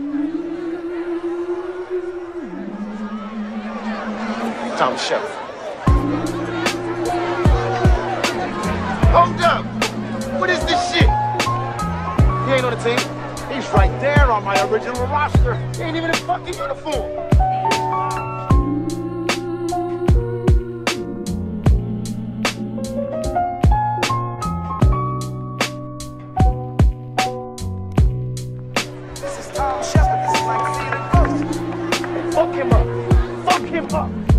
Tom Shepard. Hold up! What is this shit? He ain't on the team. He's right there on my original roster. He ain't even in fucking uniform. This is Tom Shepard. This is like seeing a ghost. Fuck him up. Fuck him up.